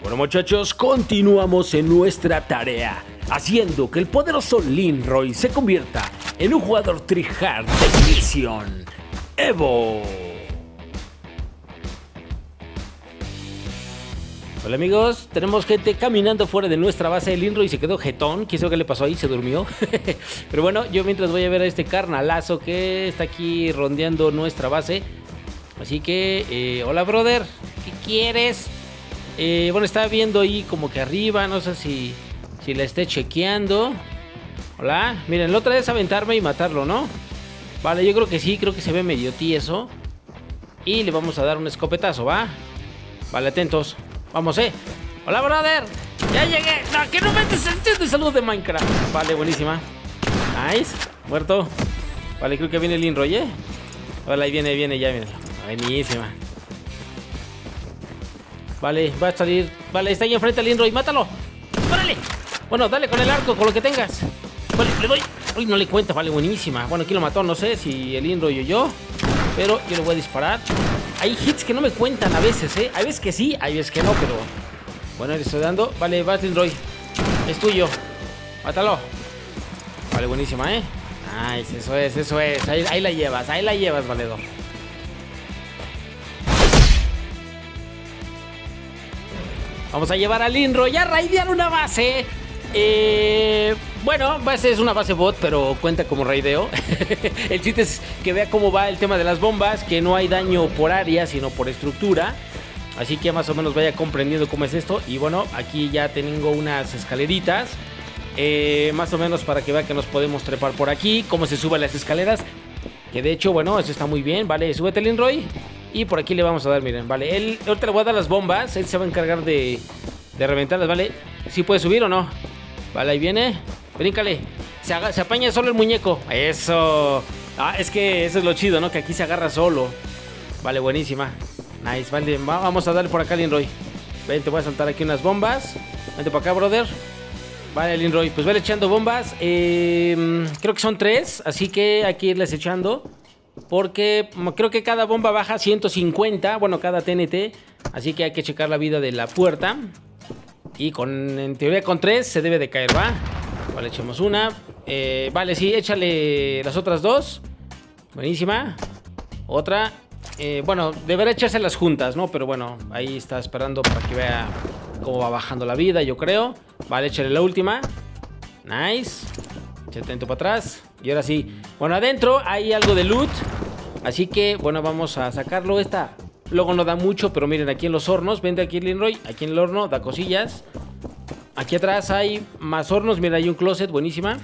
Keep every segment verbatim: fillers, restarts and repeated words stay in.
Bueno, muchachos, continuamos en nuestra tarea, haciendo que el poderoso Linroy se convierta en un jugador tryhard de Mission Evo. Hola amigos, tenemos gente caminando fuera de nuestra base. Linroy se quedó jetón, quién sabe qué le pasó ahí, se durmió. Pero bueno, yo mientras voy a ver a este carnalazo que está aquí rondeando nuestra base. Así que, eh, hola brother, ¿qué quieres? Eh, bueno, estaba viendo ahí como que arriba, no sé si, si la esté chequeando. Hola, miren, la otra es aventarme y matarlo, ¿no? Vale, yo creo que sí, creo que se ve medio tieso. Y le vamos a dar un escopetazo, ¿va? Vale, atentos, vamos, eh. Hola brother, ya llegué. No, que no metes el de salud de Minecraft. Vale, buenísima. Nice, muerto. Vale, creo que viene el Linroy, ¿eh? Vale, ahí viene, viene, ya viene. Buenísima. Vale, va a salir. Vale, está ahí enfrente al Linroy, mátalo. ¡Órale! Bueno, dale con el arco, con lo que tengas. Vale, le doy. Uy, no le cuenta, vale, buenísima. Bueno, aquí lo mató, no sé si el Linroy o yo. Pero yo le voy a disparar. Hay hits que no me cuentan a veces, ¿eh? Hay veces que sí, hay veces que no, pero... Bueno, le estoy dando. Vale, va Linroy. Es tuyo. Mátalo. Vale, buenísima, ¿eh? Nice, eso es, eso es. Ahí, ahí la llevas, ahí la llevas, valedor. Vamos a llevar a Linroy a raidear una base. Eh, bueno, base es una base bot, pero cuenta como raideo. El chiste es que vea cómo va el tema de las bombas, que no hay daño por área, sino por estructura. Así que más o menos vaya comprendiendo cómo es esto. Y bueno, aquí ya tengo unas escaleritas. Eh, más o menos para que vea que nos podemos trepar por aquí. Cómo se suben las escaleras. Que de hecho, bueno, eso está muy bien. Vale, súbete Linroy. Y por aquí le vamos a dar, miren, vale. Él, ahorita le voy a dar las bombas. Él se va a encargar de, de reventarlas, ¿vale? ¿Sí puede subir o no? Vale, ahí viene. Bríncale. Se, haga, se apaña solo el muñeco. Eso. Ah, es que eso es lo chido, ¿no? Que aquí se agarra solo. Vale, buenísima. Nice, vale. Vamos a darle por acá, Linroy. Ven, te voy a saltar aquí unas bombas. Vente para acá, brother. Vale, Linroy. Pues vale echando bombas. Eh, creo que son tres. Así que hay que irles echando. Porque creo que cada bomba baja ciento cincuenta. Bueno, cada T N T. Así que hay que checar la vida de la puerta. Y con, en teoría con tres se debe de caer, ¿va? Vale, echemos una. eh, Vale, sí, échale las otras dos. Buenísima. Otra. eh, Bueno, deberá echarse las juntas, ¿no? Pero bueno, ahí está esperando para que vea cómo va bajando la vida, yo creo. Vale, échale la última. Nice. Atento para atrás. Y ahora sí. Bueno, adentro hay algo de loot. Así que, bueno, vamos a sacarlo. Esta luego no da mucho, pero miren, aquí en los hornos. Vente aquí, Linroy. Aquí en el horno da cosillas. Aquí atrás hay más hornos. Mira, hay un closet, buenísima.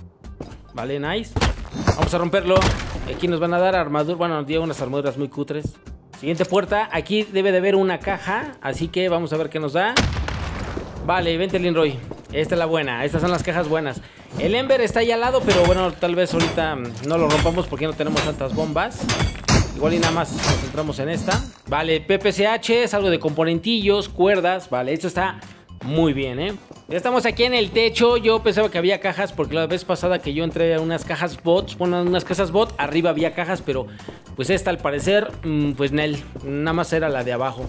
Vale, nice. Vamos a romperlo. Aquí nos van a dar armadura. Bueno, nos dieron unas armaduras muy cutres. Siguiente puerta. Aquí debe de haber una caja. Así que vamos a ver qué nos da. Vale, vente, Linroy. Esta es la buena. Estas son las cajas buenas. El Ember está ahí al lado, pero bueno, tal vez ahorita no lo rompamos porque no tenemos tantas bombas. Igual y nada más nos centramos en esta. Vale, P P C H es algo de componentillos, cuerdas. Vale, esto está muy bien, ¿eh? Ya estamos aquí en el techo. Yo pensaba que había cajas porque la vez pasada que yo entré a unas cajas bots, bueno, unas casas bot, arriba había cajas, pero pues esta al parecer, pues Nel, nada más era la de abajo.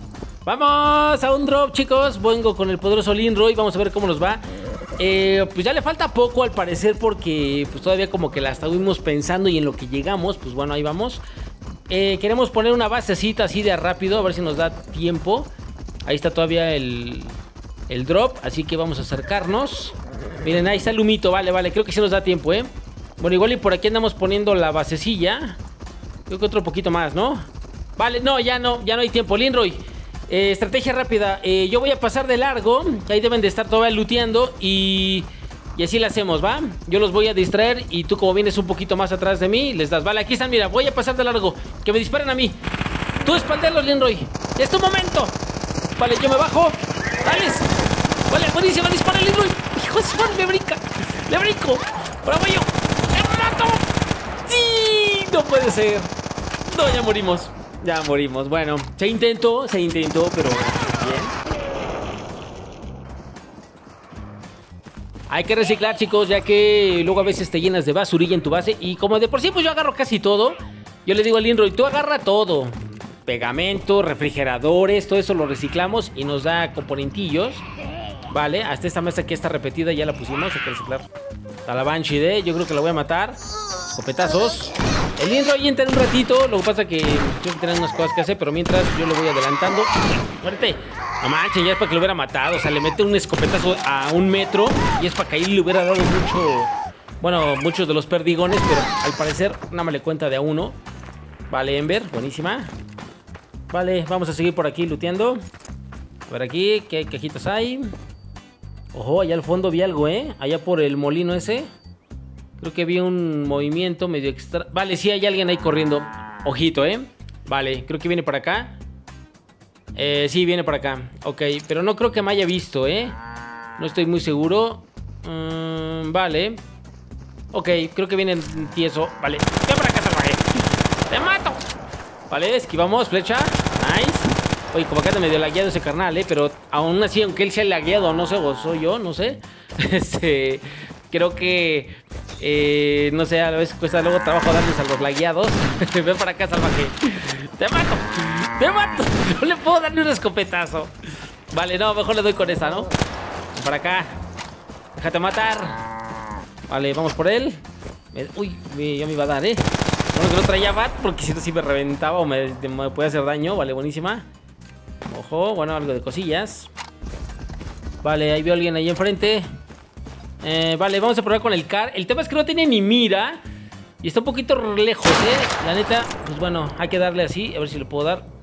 Vamos a un drop, chicos. Vengo con el poderoso Linroy. Vamos a ver cómo nos va. Eh, pues ya le falta poco al parecer porque pues todavía como que la estuvimos pensando y en lo que llegamos, pues bueno, ahí vamos. Eh, queremos poner una basecita así de rápido, a ver si nos da tiempo. Ahí está todavía el, el drop, así que vamos a acercarnos. Miren, ahí está el humito, vale, vale, creo que sí nos da tiempo, ¿eh? Bueno, igual y por aquí andamos poniendo la basecilla. Creo que otro poquito más, ¿no? Vale, no, ya no, ya no hay tiempo, Linroy. Eh, estrategia rápida, eh, yo voy a pasar de largo. Ahí deben de estar todavía looteando. Y, y así la hacemos, ¿va? Yo los voy a distraer y tú como vienes un poquito más atrás de mí, les das, vale, aquí están, mira, voy a pasar de largo. Que me disparen a mí. Tú espaldearlos, Linroy. Es tu momento. Vale, yo me bajo. Dale. Vale, buenísima, dispara, Linroy. Hijo de su madre, me brinca. Le brinco. Bravo yo. ¡Me mato! ¡Sí! No puede ser. No, ya morimos. Ya morimos. Bueno, se intentó, se intentó, pero bien. Hay que reciclar, chicos, ya que luego a veces te llenas de basurilla en tu base. Y como de por sí, pues yo agarro casi todo. Yo le digo al Linroy, tú agarra todo. pegamento, refrigeradores, todo eso lo reciclamos y nos da componentillos. Vale, hasta esta mesa que está repetida ya la pusimos, hay que reciclar. A la Banshee D, yo creo que la voy a matar. Escopetazos. El Linroy entra en un ratito, lo que pasa que yo tengo unas cosas que hacer, pero mientras yo lo voy adelantando. Muerte. No manches, ya es para que lo hubiera matado. O sea, le mete un escopetazo a un metro y es para que ahí le hubiera dado mucho... Bueno, muchos de los perdigones, pero al parecer nada más le cuenta de a uno. Vale, Ember, buenísima. Vale, vamos a seguir por aquí looteando. A ver aquí, ¿qué cajitas hay? Ojo, allá al fondo vi algo, ¿eh? Allá por el molino ese. Creo que vi un movimiento medio extra... Vale, sí, hay alguien ahí corriendo. Ojito, ¿eh? Vale, creo que viene para acá. Eh, sí, viene para acá. Ok, pero no creo que me haya visto, ¿eh? No estoy muy seguro. Mm, vale. Ok, creo que viene tieso. Vale, ven para acá, salvaje. ¡Te mato! Vale, esquivamos, flecha. Nice. Oye, como que anda medio lagueado ese carnal, ¿eh? Pero aún así, aunque él sea lagueado, no sé, o soy yo, no sé. Este... Creo que... Eh, no sé, a veces cuesta luego trabajo darles a los lagueados. Ven para acá, salvaje. ¡Te mato! ¡Te mato! No le puedo dar ni un escopetazo. Vale, no, mejor le doy con esa, ¿no? Ven para acá. Déjate matar. Vale, vamos por él. Uy, ya me iba a dar, ¿eh? Bueno, que no traía bat porque si no, sí me reventaba o me, me puede hacer daño. Vale, buenísima. Ojo, bueno, algo de cosillas. Vale, ahí veo a alguien ahí enfrente. Eh, vale, vamos a probar con el car. El tema es que no tiene ni mira y está un poquito lejos, ¿eh? La neta, pues bueno, hay que darle así. A ver si le puedo dar.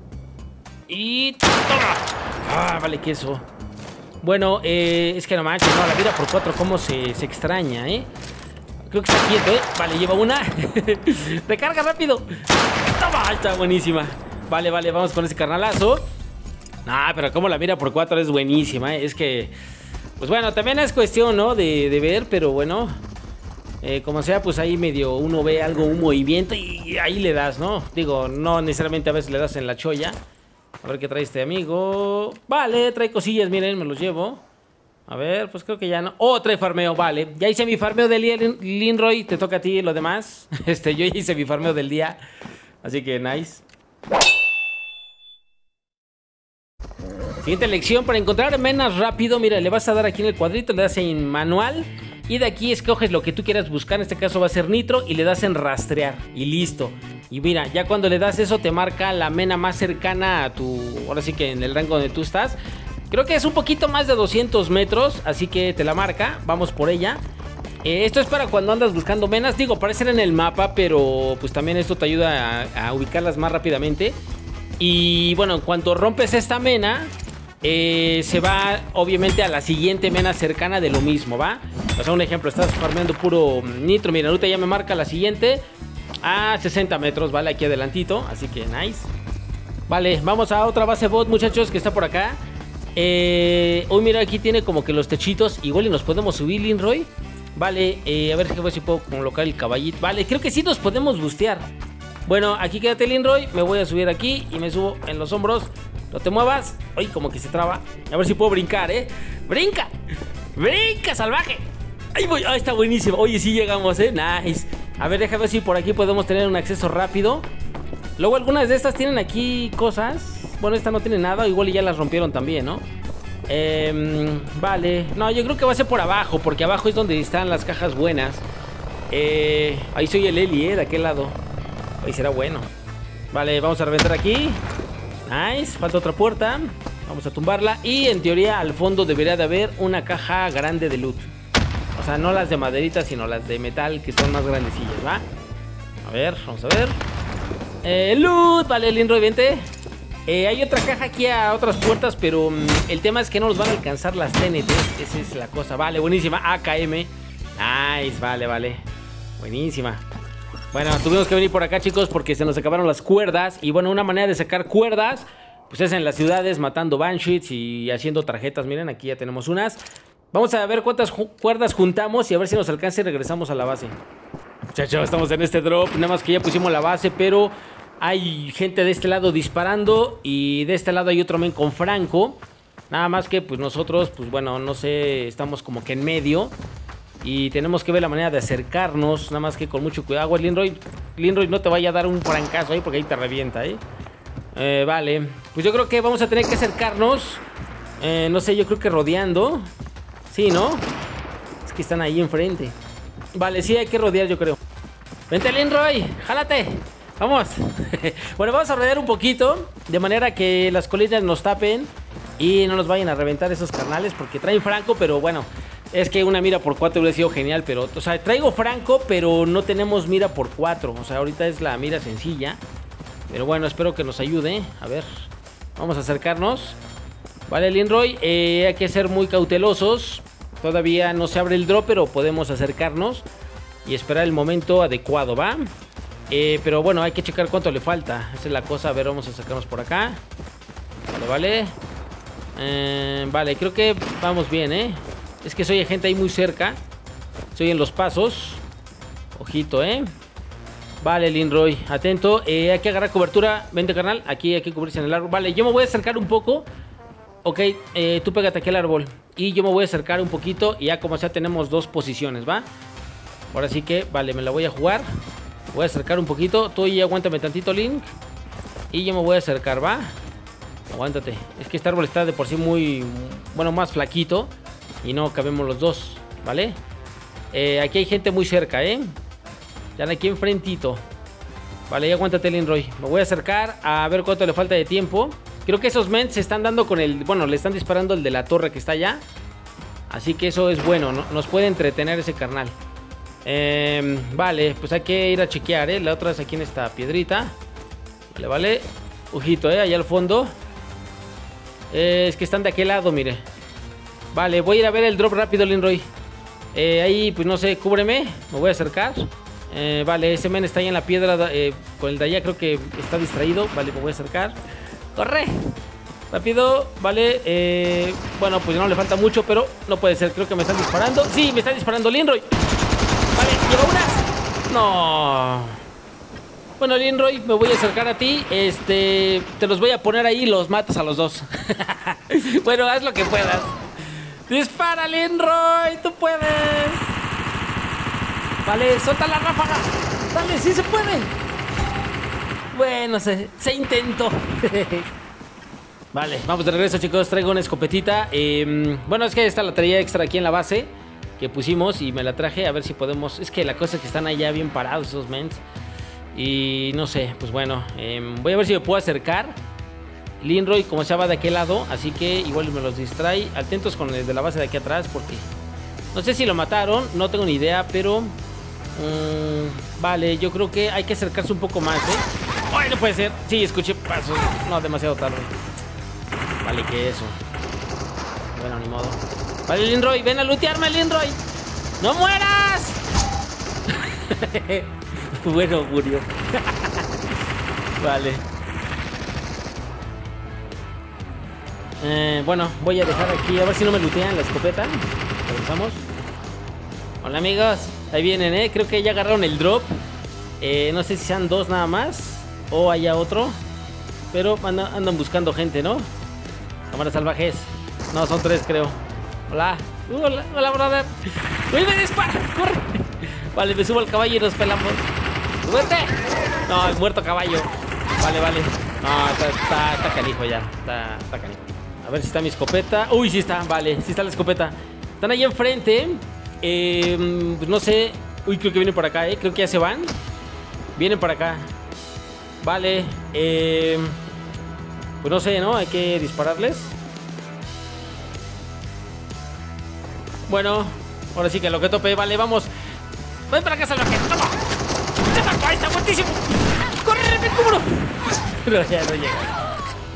Y... ¡toma! Ah, vale, queso. Bueno, eh, es que no manches, no, la vida por cuatro, cómo se, se extraña, ¿eh? Creo que está quieto, ¿eh? Vale, lleva una. Recarga rápido. ¡Toma! Está buenísima. Vale, vale, vamos con ese carnalazo. Ah, pero como la mira por cuatro es buenísima, ¿eh? Es que... Pues bueno, también es cuestión, ¿no? De, de ver, pero bueno. Eh, como sea, pues ahí medio uno ve algo, un movimiento y ahí le das, ¿no? Digo, no necesariamente a veces le das en la cholla. A ver qué trae este amigo. Vale, trae cosillas, miren, me los llevo. A ver, pues creo que ya no. Oh, trae farmeo, vale. Ya hice mi farmeo del día, Linroy. Te toca a ti lo demás. Este, yo ya hice mi farmeo del día. Así que nice. Siguiente lección, para encontrar menas rápido, mira, le vas a dar aquí en el cuadrito, le das en manual y de aquí escoges lo que tú quieras buscar, en este caso va a ser nitro y le das en rastrear y listo. Y mira, ya cuando le das eso te marca la mena más cercana a tu, ahora sí que en el rango donde tú estás. Creo que es un poquito más de doscientos metros, así que te la marca, vamos por ella. Eh, esto es para cuando andas buscando menas, digo, aparecen en el mapa, pero pues también esto te ayuda a, a ubicarlas más rápidamente. Y bueno, en cuanto rompes esta mena... Eh, se va obviamente a la siguiente mena cercana de lo mismo, ¿va? O sea, un ejemplo, estás farmeando puro nitro. Mira, ahorita ya me marca la siguiente a sesenta metros, ¿vale? Aquí adelantito, así que nice. Vale, vamos a otra base bot, muchachos, que está por acá. Eh, uy, mira, aquí tiene como que los techitos. Igual y nos podemos subir, Linroy. Vale, eh, a ver si puedo colocar el caballito. Vale, creo que sí nos podemos bustear. Bueno, aquí quédate, Linroy. Me voy a subir aquí y me subo en los hombros. No te muevas. Ay, como que se traba. A ver si puedo brincar, ¿eh? ¡Brinca! ¡Brinca, salvaje! ¡Ahí voy! ¡Ah, está buenísimo! Oye, sí llegamos, ¿eh? Nice. A ver, déjame ver si por aquí podemos tener un acceso rápido. Luego algunas de estas tienen aquí cosas. Bueno, esta no tiene nada. Igual y ya las rompieron también, ¿no? Eh, vale. No, yo creo que va a ser por abajo, porque abajo es donde están las cajas buenas. Eh, ahí soy el Eli, ¿eh? De aquel lado. Ahí será bueno. Vale, vamos a reventar aquí. Nice, falta otra puerta. Vamos a tumbarla. Y en teoría al fondo debería de haber una caja grande de loot. O sea, no las de maderita, sino las de metal, que son más grandecillas, ¿va? A ver, vamos a ver. eh, Loot, vale, Linroy, vente. eh, Hay otra caja aquí a otras puertas, pero um, el tema es que no nos van a alcanzar las T N T. Esa es la cosa, vale, buenísima. A K M. Nice, vale, vale. Buenísima. Bueno, tuvimos que venir por acá, chicos, porque se nos acabaron las cuerdas. Y bueno, una manera de sacar cuerdas, pues es en las ciudades, matando banshees y haciendo tarjetas. Miren, aquí ya tenemos unas. Vamos a ver cuántas ju cuerdas juntamos y a ver si nos alcanza y regresamos a la base. Muchachos, estamos en este drop. Nada más que ya pusimos la base, pero hay gente de este lado disparando. Y de este lado hay otro men con franco. Nada más que pues nosotros, pues bueno, no sé, estamos como que en medio. Y tenemos que ver la manera de acercarnos. Nada más que con mucho cuidado. Linroy, Linroy, no te vaya a dar un francazo ahí porque ahí te revienta, ¿eh? Eh, vale. Pues yo creo que vamos a tener que acercarnos. Eh, no sé, yo creo que rodeando. Sí, ¿no? Es que están ahí enfrente. Vale, sí, hay que rodear, yo creo. Vente, Linroy, jálate. Vamos. Bueno, vamos a rodear un poquito, de manera que las colinas nos tapen y no nos vayan a reventar esos carnales, porque traen franco, pero bueno, es que una mira por cuatro hubiera sido genial, pero, o sea, traigo franco, pero no tenemos mira por cuatro. O sea, ahorita es la mira sencilla. Pero bueno, espero que nos ayude. A ver, vamos a acercarnos. Vale, Linroy, eh, hay que ser muy cautelosos. Todavía no se abre el drop, pero podemos acercarnos y esperar el momento adecuado, ¿va? Eh, pero bueno, hay que checar cuánto le falta. Esa es la cosa. A ver, vamos a acercarnos por acá. Vale, vale. Eh, vale, creo que vamos bien, ¿eh? Es que soy gente ahí muy cerca. Estoy en los pasos. Ojito, ¿eh? Vale, Linroy, atento. eh, Hay que agarrar cobertura. Vente, carnal. Aquí hay que cubrirse en el árbol. Vale, yo me voy a acercar un poco. Ok, eh, tú pégate aquí al árbol. Y yo me voy a acercar un poquito. Y ya como sea tenemos dos posiciones, ¿va? Ahora sí que, vale, me la voy a jugar. Voy a acercar un poquito. Tú y aguántame tantito, Link. Y yo me voy a acercar, ¿va? Aguántate. Es que este árbol está de por sí muy... Bueno, más flaquito. Y no cabemos los dos, ¿vale? Eh, aquí hay gente muy cerca, ¿eh? Ya aquí enfrentito. Vale, ya aguántate, Linroy. Me voy a acercar a ver cuánto le falta de tiempo. Creo que esos men se están dando con el... Bueno, le están disparando el de la torre que está allá. Así que eso es bueno, ¿no? Nos puede entretener ese carnal. eh, Vale, pues hay que ir a chequear, ¿eh? La otra es aquí en esta piedrita. Vale, vale. Ojito, ¿eh? Allá al fondo. eh, Es que están de aquel lado, mire. Vale, voy a ir a ver el drop rápido, Linroy. eh, Ahí, pues no sé, cúbreme. Me voy a acercar. eh, Vale, ese men está ahí en la piedra. eh, Con el de allá creo que está distraído. Vale, me voy a acercar. ¡Corre! Rápido, vale, eh, bueno, pues no le falta mucho, pero no puede ser, creo que me están disparando. Sí, me están disparando, Linroy. Vale, lleva unas. No. Bueno, Linroy, me voy a acercar a ti. Este, te los voy a poner ahí y los matas a los dos. Bueno, haz lo que puedas. Dispara, Linroy, tú puedes. Vale, suelta la ráfaga. Dale, sí se puede. Bueno, se, se intentó. Vale, vamos de regreso, chicos. Traigo una escopetita. eh, Bueno, es que esta la traía extra aquí en la base que pusimos y me la traje. A ver si podemos... Es que la cosa es que están allá bien parados esos mens. Y no sé, pues bueno, eh, voy a ver si me puedo acercar. Linroy como se va de aquel lado, así que igual me los distrae. Atentos con el de la base de aquí atrás, porque no sé si lo mataron, no tengo ni idea, pero... Um, vale, yo creo que hay que acercarse un poco más, ¿eh? ¡Ay, no puede ser! Sí, escuché pasos. No, demasiado tarde. Vale, que eso. Bueno, ni modo. Vale, Linroy, ven a lootearme, Linroy. ¡No mueras! Bueno, murió. Vale. eh, Bueno, voy a dejar aquí. A ver si no me lootean la escopeta. Regresamos. Hola, amigos. Ahí vienen, eh. Creo que ya agarraron el drop. eh, No sé si sean dos nada más o haya otro, pero andan, andan buscando gente, ¿no? Cámaras salvajes. No, son tres, creo. Hola. Uh, hola, hola, brother. ¡Uy, me dispara! ¡Corre! Vale, me subo al caballo y nos pelamos. ¡Súbete! No, el muerto caballo. Vale, vale. No, está, está, está canijo ya. Está, está canijo. A ver si está mi escopeta. Uy, sí está, vale, sí está la escopeta. Están ahí enfrente. Eh, pues no sé. Uy, creo que vienen por acá, ¿eh? Creo que ya se van. Vienen por acá. Vale, eh, pues no sé, ¿no? Hay que dispararles. Bueno, ahora sí que lo que tope. Vale, vamos. Ven para acá, salvaje. ¡Toma! ¡Ahí está, muertísimo! ¡Corre, me cubro! Pero ya no llega.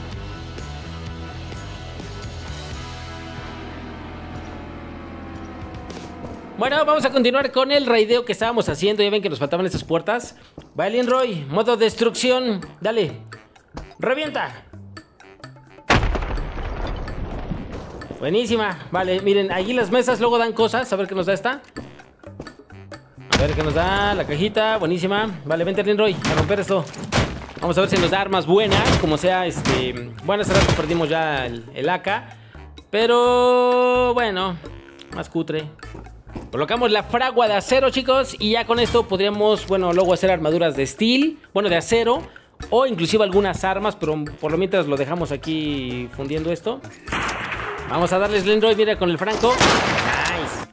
Bueno, vamos a continuar con el raideo que estábamos haciendo. Ya ven que nos faltaban estas puertas. Vale, Linroy, modo destrucción. Dale, revienta. Buenísima. Vale, miren, allí las mesas luego dan cosas. A ver qué nos da esta. A ver qué nos da la cajita. Buenísima. Vale, vente, Linroy, a romper esto. Vamos a ver si nos da armas buenas. Como sea, este... Bueno, hace rato perdimos ya el, el A K. Pero... Bueno, más cutre. Colocamos la fragua de acero, chicos. Y ya con esto podríamos, bueno, luego hacer armaduras de steel. Bueno, de acero. o inclusive algunas armas, pero por lo mientras lo dejamos aquí fundiendo esto. Vamos a darles Linroy, mira, con el Franco. Nice.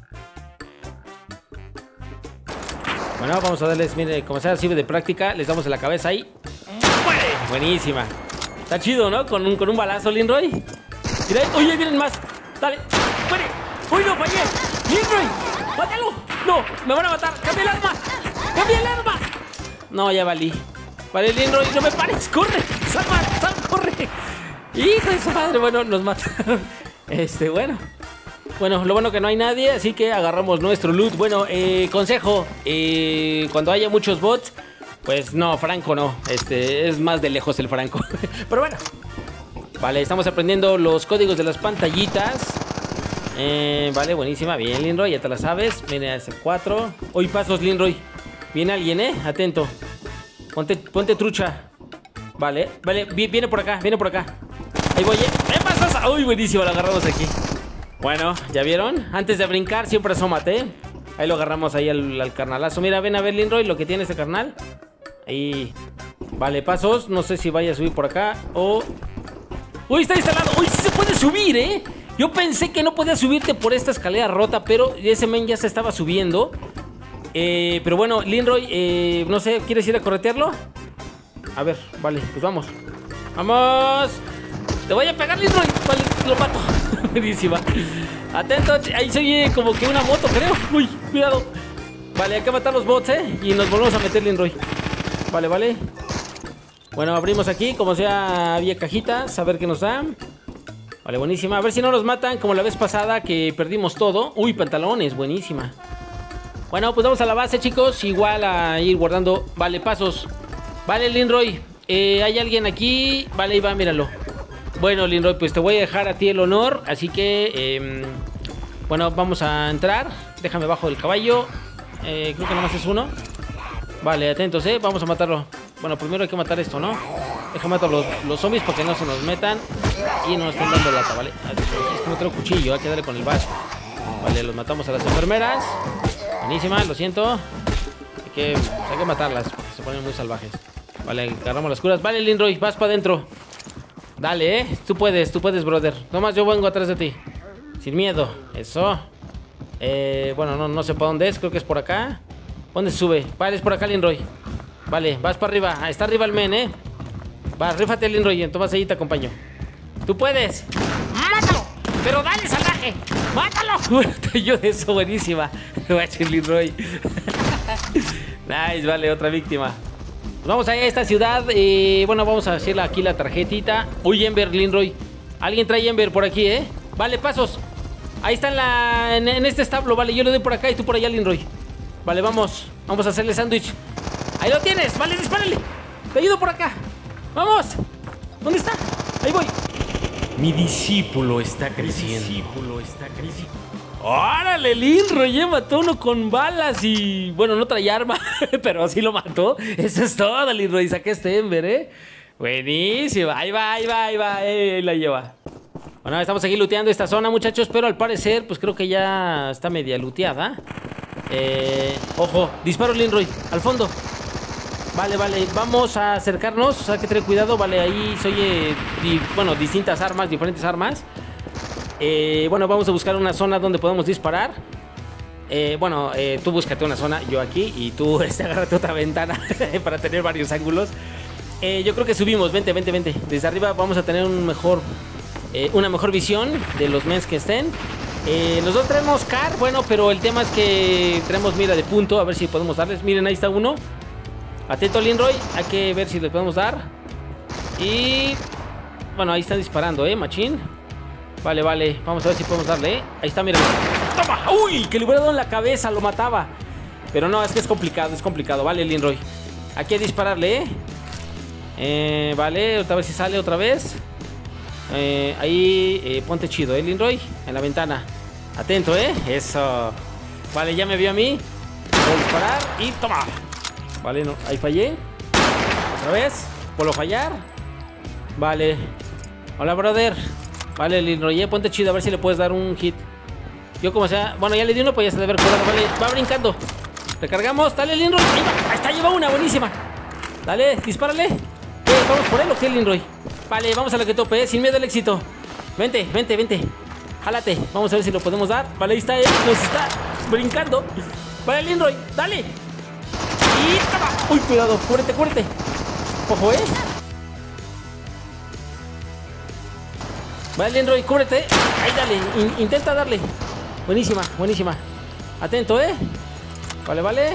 Bueno, vamos a darles, mire, como sea, sirve de práctica. Les damos en la cabeza ahí. ¡Muere! Buenísima. Está chido, ¿no? Con un, con un balazo, Linroy. Mira, oye, vienen más. Dale. ¡Muere! ¡Uy, no, fallé! ¡Linroy! ¡Mátalo! ¡No! ¡Me van a matar! ¡Cambia el arma! ¡Cambia el arma! No, ya valí. Vale, Linroy, no me pares. ¡Corre! ¡Salva! ¡Salva! ¡Corre! ¡Hijo de su madre! Bueno, nos mataron. Este, bueno. Bueno, lo bueno que no hay nadie, así que agarramos nuestro loot. Bueno, eh, consejo. Eh, cuando haya muchos bots, pues no, Franco no. Este, es más de lejos el Franco. Pero bueno. Vale, estamos aprendiendo los códigos de las pantallitas. Eh, vale, buenísima. Bien, Linroy, ya te la sabes. Viene a ese cuatro. Hoy pasos, Linroy. Viene alguien, ¿eh? Atento. Ponte, ponte trucha. Vale, vale, viene por acá, viene por acá. Ahí voy, ¿eh? ¿Qué pasas? Uy, buenísimo, lo agarramos aquí. Bueno, ¿ya vieron? Antes de brincar, siempre asómate, ¿eh? Ahí lo agarramos ahí al, al carnalazo. Mira, ven a ver, Linroy, lo que tiene este carnal. Ahí. Vale, pasos. No sé si vaya a subir por acá o... ¡Uy, está instalado! ¡Uy, sí se puede subir, eh! Yo pensé que no podías subirte por esta escalera rota, pero ese men ya se estaba subiendo. Eh, pero bueno, Linroy, eh, no sé, ¿quieres ir a corretearlo? A ver, vale, pues vamos. ¡Vamos! ¡Te voy a pegar, Linroy! Vale, lo mato. Buenísima. Atento, ahí se oye como que una moto, creo. Uy, cuidado. Vale, hay que matar los bots, ¿eh? Y nos volvemos a meter, Linroy. Vale, vale. Bueno, abrimos aquí, como sea, había cajitas. A ver qué nos dan. Vale, buenísima. A ver si no nos matan como la vez pasada que perdimos todo. Uy, pantalones, buenísima. Bueno, pues vamos a la base, chicos. Igual a ir guardando. Vale, pasos. Vale, Linroy. Eh, hay alguien aquí. Vale, ahí va, míralo. Bueno, Linroy, pues te voy a dejar a ti el honor. Así que, eh, bueno, vamos a entrar. Déjame bajo del caballo. Eh, creo que nomás es uno. Vale, atentos, eh. Vamos a matarlo. Bueno, primero hay que matar esto, ¿no? Déjame matar los, los zombies para que no se nos metan y nos estén dando lata, ¿vale? Es que no tengo cuchillo, hay que darle con el bash. Vale, los matamos a las enfermeras. Buenísima, lo siento. Hay que, hay que matarlas porque se ponen muy salvajes. Vale, agarramos las curas. Vale, Linroy, vas para adentro. Dale, eh. Tú puedes, tú puedes, brother. Nomás yo vengo atrás de ti. Sin miedo. Eso. Eh, bueno, no, no sé para dónde es. Creo que es por acá. ¿Dónde sube? Vale, es por acá, Linroy. Vale, vas para arriba. Está arriba el men, eh. Va, rífate, Linroy. Entonces ahí te acompaño. Tú puedes. ¡Mátalo! Pero dale, salvaje. ¡Mátalo! Te ayudo eso, buenísima. Linroy. Nice, vale, otra víctima. Pues vamos allá a esta ciudad. Eh, bueno, vamos a hacer aquí la tarjetita. Uy, Ember, Linroy. Alguien trae Ember por aquí, eh. Vale, pasos. Ahí está en, la, en, en este establo. Vale, yo le doy por acá y tú por allá, Linroy. Vale, vamos. Vamos a hacerle sándwich. Ahí lo tienes, vale, dispárale. Te ayudo por acá. Vamos. ¿Dónde está? Ahí voy. Mi discípulo está creciendo. Mi discípulo está creciendo. ¡Órale, Linroy! Ya mató uno con balas y... Bueno, no traía arma, pero así lo mató. Eso es todo, Linroy. Saqué este Ember, ¿eh? Buenísimo. Ahí va, ahí va, ahí va. Ahí la lleva. Bueno, estamos aquí looteando esta zona, muchachos. Pero al parecer, pues creo que ya está media looteada. Eh... Ojo, disparo, Linroy. Al fondo. Vale, vale, vamos a acercarnos. Hay que tener cuidado, vale, ahí se oye, di, bueno, distintas armas, diferentes armas. eh, Bueno, vamos a buscar una zona donde podamos disparar. eh, Bueno, eh, tú búscate una zona, yo aquí. Y tú este, agárrate otra ventana para tener varios ángulos. eh, Yo creo que subimos, vente, vente, vente. Desde arriba vamos a tener un mejor, eh, una mejor visión de los mens que estén. eh, Los dos traemos car, bueno, pero el tema es que tenemos mira de punto. A ver si podemos darles, miren, ahí está uno. Atento, Linroy, hay que ver si le podemos dar. Y... bueno, ahí están disparando, eh, machín. Vale, vale, vamos a ver si podemos darle, eh. Ahí está, miren. ¡Toma! ¡Uy! Que le hubiera dado en la cabeza, lo mataba. Pero no, es que es complicado, es complicado. Vale, Linroy, hay que dispararle, eh, eh Vale, otra vez si sale otra vez. eh, Ahí, eh, ponte chido, eh, Linroy. En la ventana. Atento, eh, eso. Vale, ya me vio a mí. Voy a disparar y toma. Vale, no, ahí fallé. Otra vez, vuelvo a fallar. Vale. Hola, brother. Vale, Linroy, ponte chido, a ver si le puedes dar un hit. Yo como sea, bueno, ya le di uno, pues ya se debe haber curado. Vale, va brincando. Recargamos, dale, Linroy. Ahí va, ahí está, lleva una, buenísima. Dale, dispárale. ¿Qué? ¿Vamos por él o qué, Linroy? Vale, vamos a la que tope, ¿eh? Sin miedo al éxito. Vente, vente, vente. Jálate. Vamos a ver si lo podemos dar. Vale, ahí está él. Nos está brincando. Vale, Linroy, dale. Y toma. Uy, cuidado. Cúbrete, cúbrete. Ojo, ¿eh? Vale, Linroy, cúbrete. Ahí, dale. In intenta darle. Buenísima, buenísima. Atento, ¿eh? Vale, vale.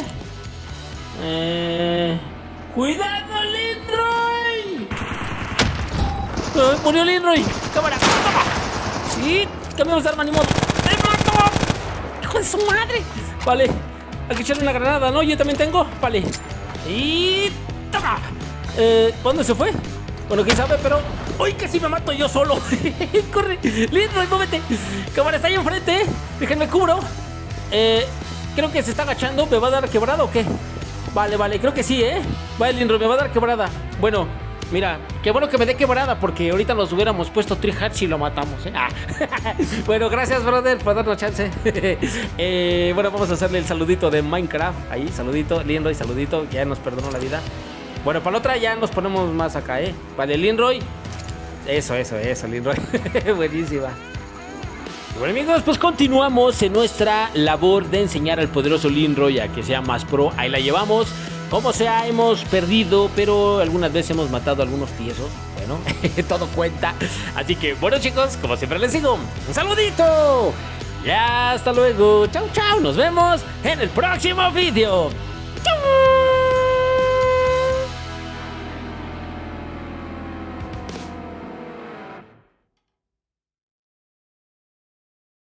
Eh... ¡Cuidado, Linroy! ¡Oh, murió Linroy! ¡Cámara! ¡Toma! ¡Sí! ¡Cambiamos de arma, ni modo! ¡Te mato! ¡Hijo de su madre! Vale. Hay que echarle una granada, ¿no? Yo también tengo. Vale. Y... ¡toma! Eh, ¿Cuándo se fue? Bueno, quién sabe, pero... ¡Uy, casi me mato yo solo! ¡Corre! ¡Linroy, móvete! ¡Cámara, está ahí enfrente! ¿Eh? Déjenme cubro. Eh... Creo que se está agachando. ¿Me va a dar quebrada o qué? Vale, vale, creo que sí, ¿eh? Vale, Linroy, me va a dar quebrada. Bueno, mira, qué bueno que me dé quebrada, porque ahorita nos hubiéramos puesto three hearts y lo matamos, ¿eh? Ah. Bueno, gracias, brother, por darnos chance. eh, Bueno, vamos a hacerle el saludito de Minecraft. Ahí, saludito, Linroy, saludito. Ya nos perdonó la vida. Bueno, para la otra ya nos ponemos más acá, ¿eh? Vale, Linroy. Eso, eso, eso, Linroy. Buenísima. Bueno, amigos, pues continuamos en nuestra labor de enseñar al poderoso Linroy a que sea más pro. Ahí la llevamos. Como sea, hemos perdido, pero algunas veces hemos matado a algunos tiesos. Bueno, todo cuenta. Así que, bueno, chicos, como siempre les digo, un saludito. Y hasta luego. Chau, chau. Nos vemos en el próximo video.